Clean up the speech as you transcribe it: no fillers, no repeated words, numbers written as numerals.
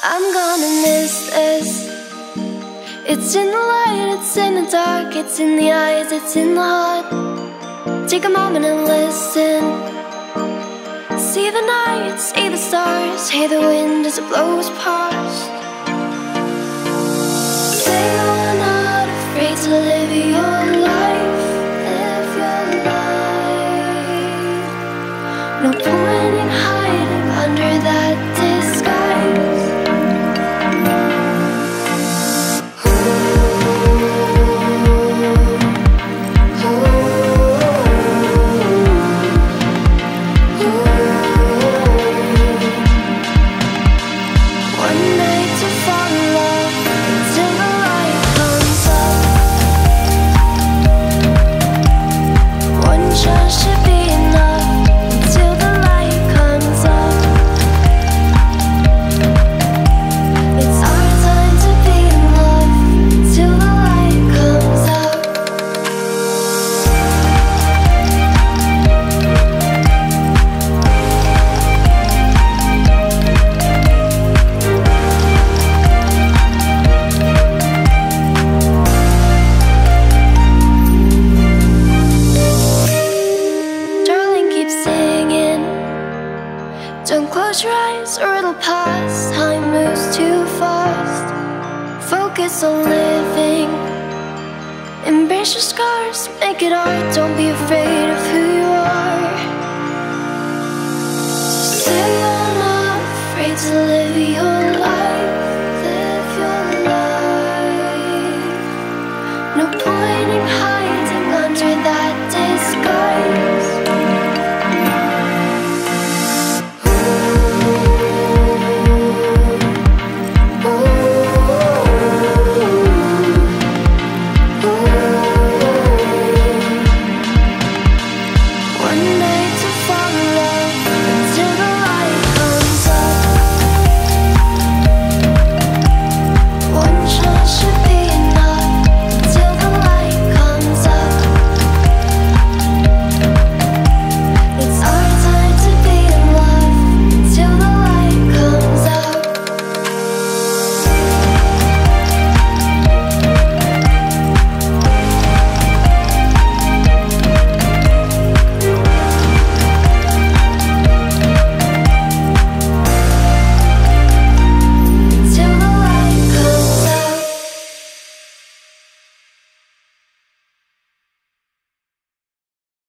I'm gonna miss this. It's in the light, it's in the dark, it's in the eyes, it's in the heart. Take a moment and listen. See the night, see the stars, hear the wind as it blows past. Say you're not afraid to live your life. Live your life. No point in hiding under that disguise. Don't close your eyes or it'll pass. Time moves too fast. Focus on living. Embrace your scars, make it art. Don't be afraid